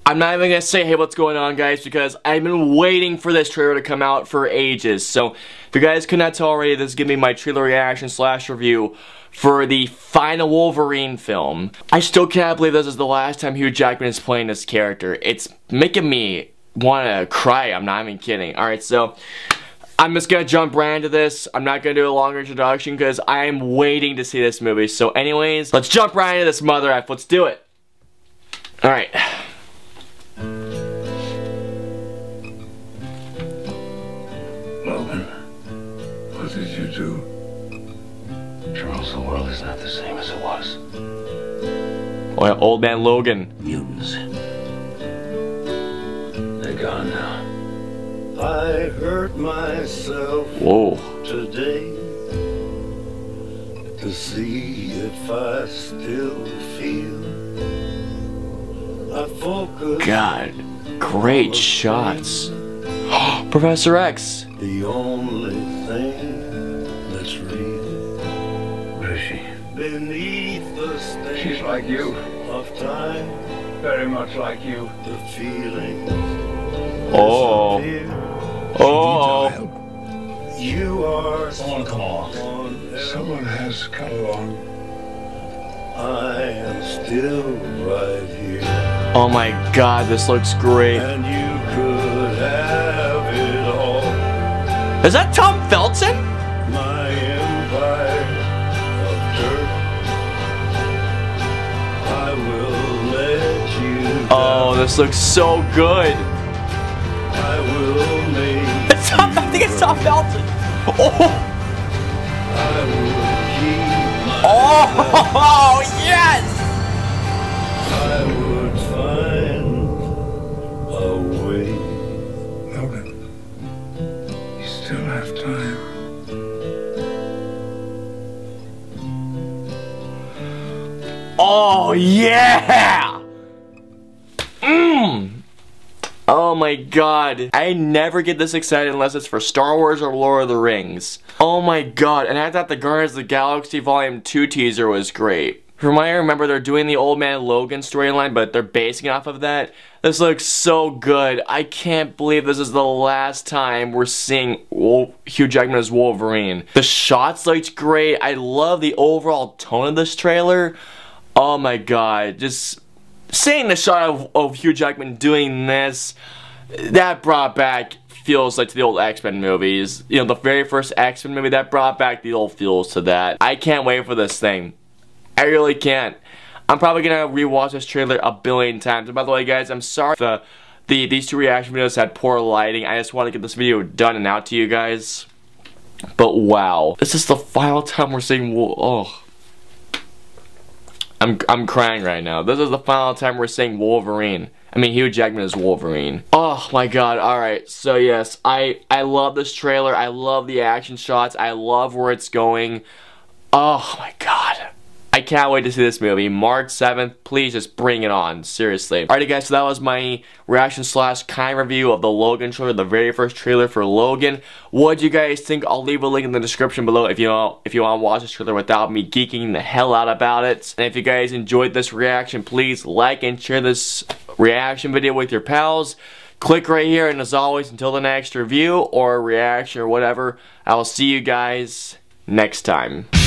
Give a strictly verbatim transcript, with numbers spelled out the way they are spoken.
I'm not even gonna say, hey, what's going on, guys, because I've been waiting for this trailer to come out for ages. So, if you guys could not tell already, this is gonna be my trailer reaction slash review for the final Wolverine film. I still can't believe this is the last time Hugh Jackman is playing this character. It's making me wanna cry, I'm not even kidding. Alright, so, I'm just gonna jump right into this. I'm not gonna do a longer introduction because I am waiting to see this movie. So anyways, let's jump right into this mother F. Let's do it. Alright. Logan, what did you do? Charles, the world is not the same as it was. Oh yeah, old man Logan. Mutants. They're gone now. I hurt myself Whoa. today to see if I still feel. I focus. God, great shots. Professor X. The only thing that's real. What is she? Beneath the stain She's like you. of time, Very much like you. the feelings Oh. disappear. Oh. You are Someone come along. someone else. Someone has come along. I am still right here, Oh my God, this looks great. and you could have it all. Is that Tom Felton? My empire of dirt, I will let you down. Oh, this looks so good. I will make It's Tom, I think it's Tom Felton. Oh. I will keep my Oh, yes! I would find a way. Logan, you still have time. Oh, yeah! Mmm! Oh my God. I never get this excited unless it's for Star Wars or Lord of the Rings. Oh my God. And I thought the Guardians of the Galaxy Volume two teaser was great. From what I remember, they're doing the Old Man Logan storyline, but they're basing it off of that. This looks so good. I can't believe this is the last time we're seeing Wol Hugh Jackman as Wolverine. The shots looked great. I love the overall tone of this trailer. Oh my God. Just seeing the shot of, of Hugh Jackman doing this, that brought back feels like to the old X-Men movies. You know, the very first X-Men movie, that brought back the old feels to that. I can't wait for this thing. I really can't. I'm probably gonna rewatch this trailer a billion times. And by the way, guys, I'm sorry the, the these two reaction videos had poor lighting. I just want to get this video done and out to you guys. But wow, this is the final time we're seeing Wol- oh. I'm, I'm crying right now. This is the final time we're seeing Wolverine. I mean, Hugh Jackman is Wolverine. Oh my God, alright. So yes, I, I love this trailer. I love the action shots. I love where it's going. Oh my God. I can't wait to see this movie. March seventh, please just bring it on. Seriously. Alrighty guys, so that was my reaction slash kind review of the Logan trailer, the very first trailer for Logan. What do you guys think? I'll leave a link in the description below if you want, if you want to watch this trailer without me geeking the hell out about it. And if you guys enjoyed this reaction, please like and share this reaction video with your pals. Click right here, and as always, until the next review or reaction or whatever, I will see you guys next time.